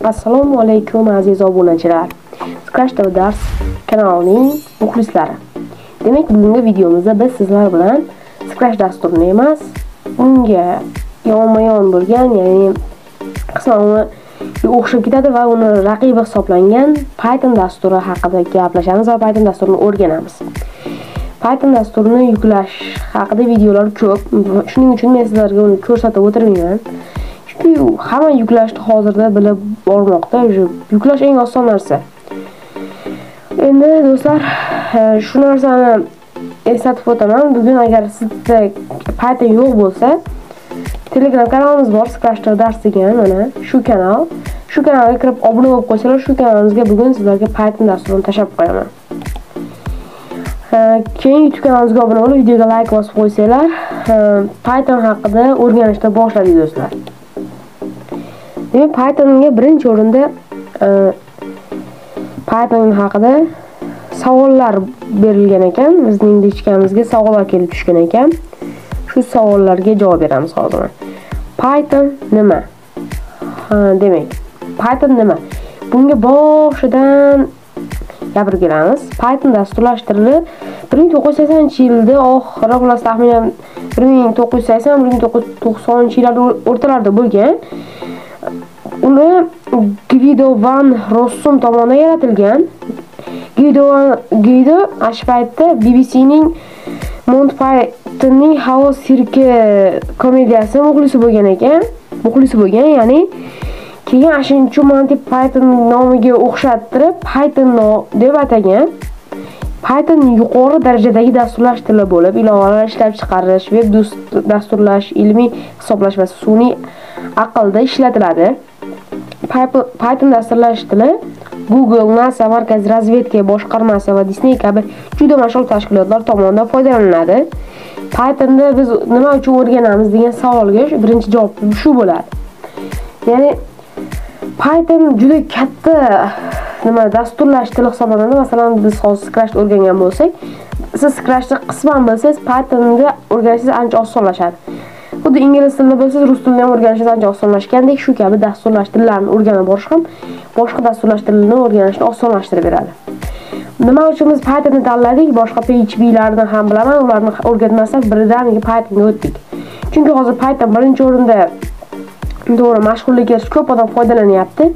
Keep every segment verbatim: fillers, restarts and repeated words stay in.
Assalomu alaykum aziz obunachilar. Scratch dars kanalining muxlislari. Demak, bugungi videomizda biz sizlar bilan Scratch dasturini emas, unga yonma-yon bo'lgan, ya'ni qisman o'xshab ketadi va uni raqibi hisoblangan Python dasturi haqida gaplashamiz va Python dasturini o'rganamiz. Python dasturini yuklash haqida videolar ko'p. Shuning uchun men sizlarga uni ko'rsatib o'tirmayman. Chunki hamma yuklashni hozirda bilib bormoqda. Yuklash eng oson narsa. Endi do'stlar, shu narsani eslatib o'taman. Bugun agar sizda Python yo'q bo'lsa, Telegram kanalimiz bor, Scratch dars degan, mana shu kanal. Shu kanalga kirib obuna bo'lib qo'ysalar, shu kanalimizga bugun sizlarga Python dasturini tashlab qo'yaman. Keyin YouTube kanalimizga obuna bo'lib, videoga like bosib qo'ysanglar, Python haqida o'rganishni boshladik do'stlar. Demak, Pythonga birinchi o'rinda Python haqida savollar berilgan ekan, bizning dichkamizga savollar kelib tushgan ekan. Shu savollarga javob beramiz hozir. Python nima? Ha, demak, Python nima? Bunga boshidan gapirib kelamiz. Python dasturlashtirilib bir ming to'qqiz yuz saksonchi yilda oxiri, xullas taxminan bir ming to'qqiz yuz sakson bir ming to'qqiz yuz to'qsoninchi yillar o'rtalarida bo'lgan. Uni Guido van Rossum tomonidan yaratilgan. Guido Guido ash paytda B B C'ning Monty Pythonning Havo sirki komediyasi muxlisi bo'lgan ekan. Muxlisi bo'lgan, ya'ni keyin ashinchi Monty Python nomiga o'xshattirib Python deb atagan. Python yuqori darajadagi dasturlash tili bo'lib, ilovalar ishlab chiqarish, veb dasturlash, ilmiy hisoblash va sun'iy aqlda ishlatiladi. Python dasturlash tili Google, NASA, Markaziy razvedka boshqarmasi va Disney kabi juda mashhur tashkilotlar tomonidan foydalaniladi. Pythonda biz nima uchun o'rganamiz degan savolga birinchi javob shu bo'ladi. Ya'ni Python juda katta nima dasturlash tili hisoblanadi. Masalan, biz hozir Scratch o'rgangan bo'lsak, siz Scratchni qisman bilsangiz, Pythonga o'rganishingiz ancha osonlashadi. Xuddi ingliz tilini bilsangiz, rus tilini ham o'rganishingiz ancha osonlashgandek, shu kabi dasturlash tillarini o'rganib borish ham boshqa dasturlash tilini o'rganishni osonlashtirib beradi. Nima uchun biz Pythonni tanladik? Boshqa P H P'larni ham bilaman, ularni o'rgatmasdan birdaniga Pythonga o'tdik. Chunki hozir Python birinchi o'rinda to'g'ri mashhurlikka ko'p odam foydalanyapti.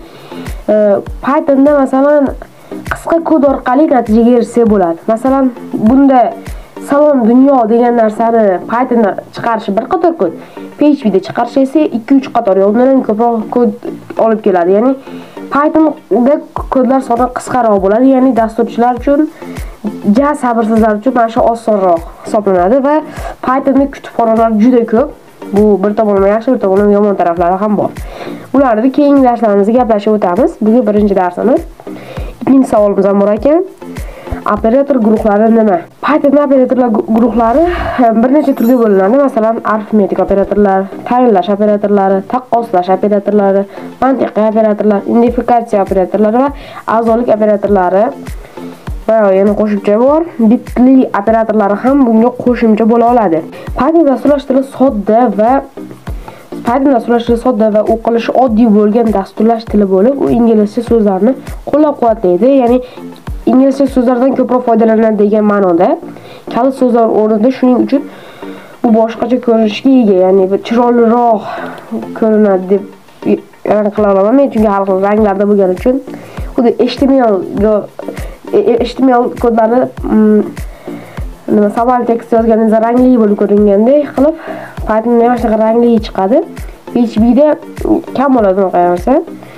Pythonda masalan qisqa kod orqali natijaga erishsa bo'ladi. Masalan, bunda salom dunyo degan narsani Pythonda chiqarishi bir qator kod, P H P'da chiqarishi esa ikki uch qator, undan ko'proq kod olib keladi. Ya'ni Pythonda kodlar soni qisqaroq bo'ladi, ya'ni dasturchilar uchun, ja sabrsizlar uchun mana shu osonroq hisoblanadi va Pythonda kutubxonalar juda ko'p. Bu bir tomondan yaxshi, bir tomondan yomon taraflari ham bor. Bularni keyingi darslarimizda gaplashib o'tamiz. Bugun birinchi darsimiz. Ikkinchi savolimiz ham bor ekan. Operator guruhlari nima? Python operatorlar guruhlari bir necha turga bo'linadi. Masalan, arifmetik operatorlar, tayinlash operatorlari, taqqoslash operatorlari, mantiqiy operatorlar, identifikatsiya operatorlari va a'zolik operatorlari. Va yana qo'shimcha bor. Bitli operatorlari ham bunga qo'shimcha bo'la oladi. Python dasturlash tili sodda va Python dasturlash tili sodda va o'qilishi oddiy bo'lgan dasturlash tili bo'lib, u inglizcha so'zlarni qo'llab-quvvatlaydi. Ya'ni inglizcha so'zlardan ko'proq foydalanadi degan ma'noda. Kalit so'zlar o'rnida, shuning uchun bu boshqacha ko'rinishga ega, ya'ni chiroyliroq ko'rinadi deb e'lon qila olaman men, chunki har xil ranglarda bo'lgani uchun. Xuddi H T M L H T M L kodlarni nima savol tekst yozganingizda rangli bo'lib ko'ringandek qilib, Pythonda ham shunaqa rangli chiqadi. P H P'da kam bo'ladi qo'yamasa.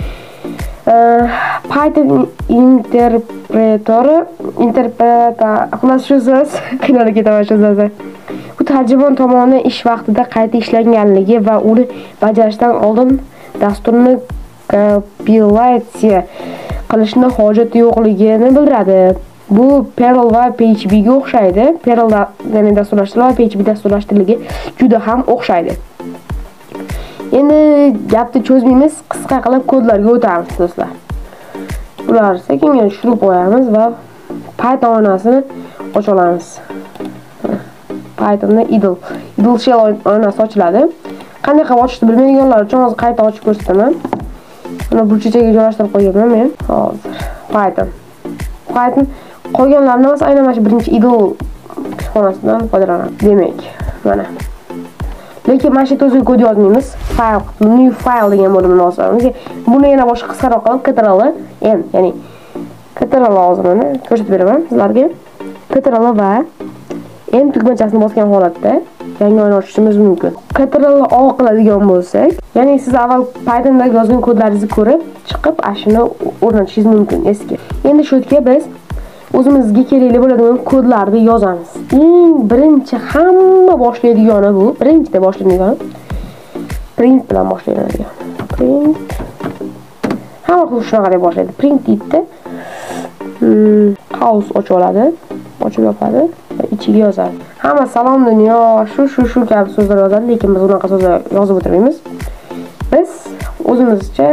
Python interpretori, interpreta, xullas shu so'z, qiynalib ketaman shu so'zda. Bu tarjimon tomonidan ish vaqtida qayta ishlanganligi va uni bajarishdan oldin dasturni kompilatsiya qilishni hojati yo'qligini bildiradi. Bu Perl va P H P ga o'xshaydi. Perl ya'ni dasturlash tili va P H P dasturlash tiliga juda ham o'xshaydi. Endi gapni cho'zmaymiz, qisqa qilib kodlarga o'tamiz do'stlar. Ular sekinga tushirib qo'yamiz va Python oynasini ocha olamiz. Pythonda idle idle shell oynasi ochiladi. Qanday qilib ochishni bilmaydiganlar uchun hozir qayta ochib ko'rsataman. Buni burchachaga joylashtirib qo'yganman men. Hozir Python. Python qolganlarni emas, aynan mana shu birinchi idle kutubxonasidan foydalanadi. Demak, mana. Lekin mana shu o'ziga kod yozmaymiz. File, new file degan bo'limni yozamiz. Buni yana boshqa qisqaroq qilib Ctrl N, ya'ni Ctrl yozimini ko'rsatib beraman sizlarga. Ctrl va N tugmachasini bosgan holatda yangi o'yin ochishimiz mumkin. Ctrl O qiladigan bo'lsak, ya'ni siz avval Pythonda yozgan kodlaringizni ko'rib, chiqib, ashuni o'rnatishingiz mumkin eski. Endi shu yerga biz o'zimizga kerakli bo'ladigan kodlarni yozamiz. Eng birinchi hamma boshlaydigani bu, birinchida boshlaydigani print bilan boshlaydigan. Print. Hamma xuddi shunaqa deb boshlaydi. Print deydi. Hmm, house ochib oladi, ochib yopadi va ichiga yozadi. Hamma salom dunyo, shu shu shu kabi so'zlar yozadi, lekin biz unaqa so'zlar yozib o'tirmaymiz. Biz o'zimizcha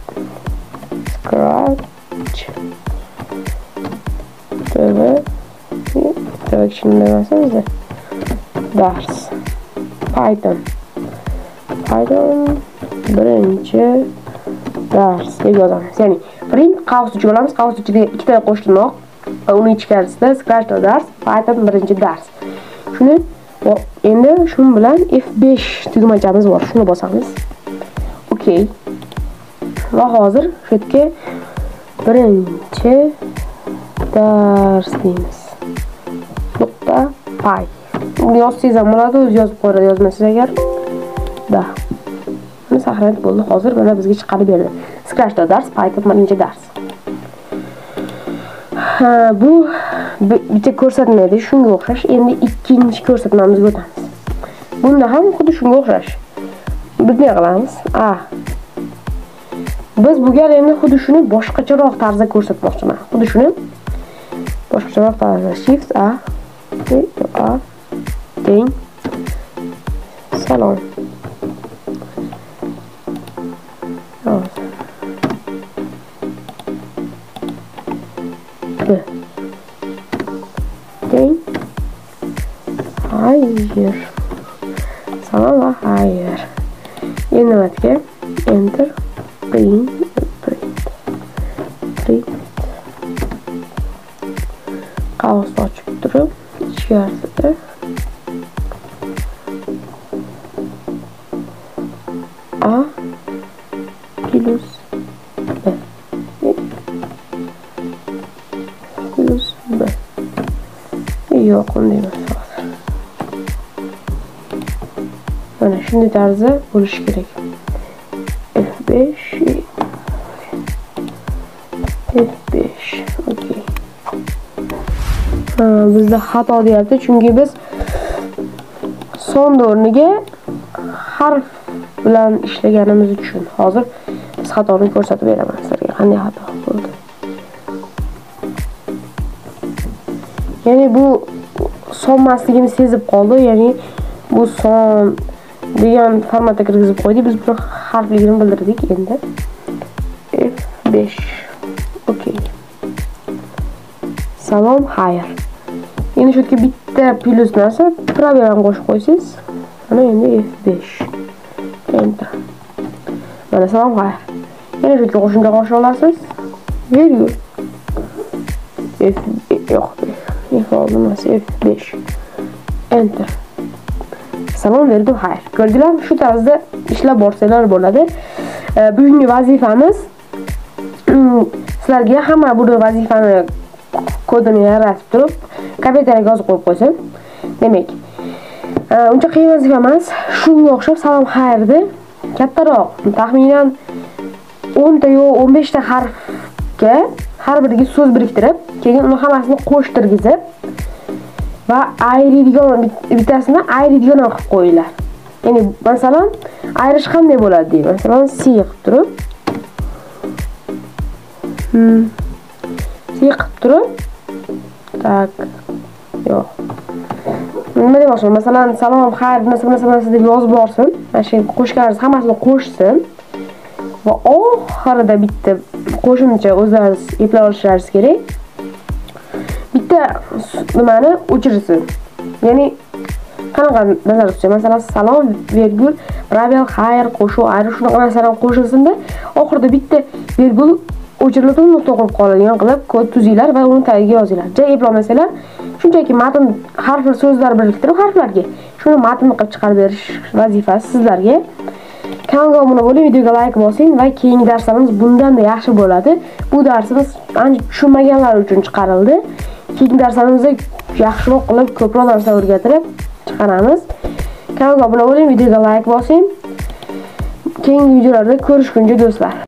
scratch tv direction demasamiz dars Python Python birinchi dars deb yozamiz. Ya'ni print qavs ichiga olamiz, qavs ichida ikkita qo'shtirnoq va uni ichkarisida scratch dars Python birinchi dars. Shuni endi shun bilan F besh tugmachamiz bor. Shuni bosamiz. Okay. Va hozir shu yerga birinchi dars deymiz. Nuqta py. Uni yozsangiz ham bo'ladi, o'zi yozib qo'yadi, yozmasangiz agar. Da. Buni saqlanib bo'ldi. Hozir mana bizga chiqarib berdi. Scratch dars Python birinchi dars. Ha, bu bitta ko'rsatmaydi, shunga o'xshash. Endi ikkinchi ko'rsatmamizga o'tamiz. Bunda ham xuddi shunga o'xshash. Bunday qilamiz. A. Biz bu gal endi xuddi shuni boshqacharoq tarzda ko'rsatmoqchiman. Xuddi shuni boshqacharoq tarzda shift A A teng salom. Teng hayır. Salom va hayır. Endi nimaga? Enter print print print qavs ochib turib ichkarisida A plus B plus B yo'q, unday emas. Mana shunday tarzda bo'lishi kerak. F besh F besh okey. Ha, bizda xato deyapti, chunki biz son o'rniga harf bilan ishlaganimiz uchun. Hozir biz xatoni ko'rsatib beraman sizlarga, qanday xato bo'ldi. Ya'ni bu sonmasligini sezib qoldi, ya'ni bu son degan formatga kirgizib qo'ydik. Biz buni harfligini bildirdik endi. F besh. Okey. Salom, xayr. Endi shu yerga bitta plus narsa program qo'shib qo'ysangiz, mana endi F besh. Enter. Mana salom, xayr. Yana shu yerga qo'shimcha qo'sha olasiz. Virgul. F yo'q. F olmasa F besh. Enter. Salom berdim, xayr. Ko'rdinglar, shu tarzda ishlab borsanglar bo'ladi. Bugungi vazifamiz sizlarga hamma bu vazifani kodini yaratib turib, kompyuterga yozib qo'yib qo'ysin. Demak, uncha qiyin vazifa emas. Shunga o'xshab salom xayrni kattaroq, taxminan o'n ta yo o'n besh ta harfga har biriga so'z biriktirib, keyin uni hammasini qo'shtirgizib va ayiradigan bittasini ayiradigan qilib qo'yinglar. Ya'ni masalan, ayirish qanday bo'ladi deydi. Masalan, C qilib turib, hmm, C qilib turib, tak, yo'q. Nima demoqchiman? Masalan, salom, xayr, narsa narsa narsa deb yozib borsin. Mana shu qo'shganlarni hammasini qo'shsin va oxirida bitta qo'shimcha o'zlaringiz eplay olishingiz kerak. Bitta nimani o'chirsin. Ya'ni qanaqa nazarda tutsa, masalan, salom, virgul, probel, xayr, qo'shuv, ayrim shunaqa narsalar qo'shilsinda, oxirida bitta virgul o'chirilib nuqta qo'yib qoladigan qilib kod tuzinglar va uni tagiga yozinglar. Ja eplolmasalar, shunchaki matn harflar so'zlar biriktirib harflarga shuni matn qilib chiqarib berish vazifasi sizlarga. Kanalga obuna bo'ling, videoga like bosing va keyingi darslarimiz bundan-da yaxshi bo'ladi. Bu darsimiz ancha tushunmaganlar uchun chiqarildi. Keyingi darslarimizda yaxshiroq qilib, ko'proq narsa o'rgatib chiqaramiz. Kanalga obuna bo'ling, videoga like bosing. Keyingi videolarda ko'rishguncha do'stlar.